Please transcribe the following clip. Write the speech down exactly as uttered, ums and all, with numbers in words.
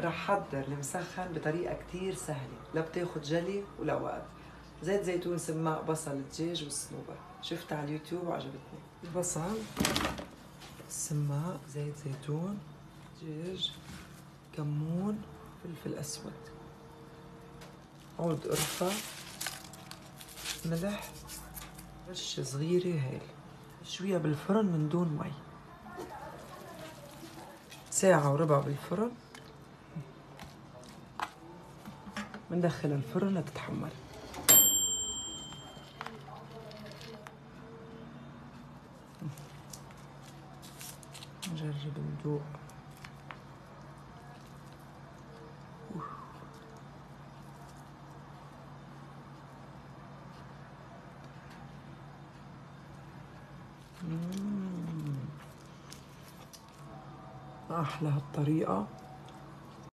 رح حضر المسخن بطريقة كتير سهلة، لا بتاخد جلي ولا وقت. زيت زيتون، سماق، بصل، دجاج والصنوبر. شفتها على اليوتيوب وعجبتني. البصل، السماق، زيت زيتون، دجاج، كمون، فلفل أسود، عود قرفة، ملح، رشة صغيرة هيل. شوية بالفرن من دون مي، ساعة وربع بالفرن. بندخلها الفرن لتتحمر. نجرب ندوق. أحلى هالطريقة.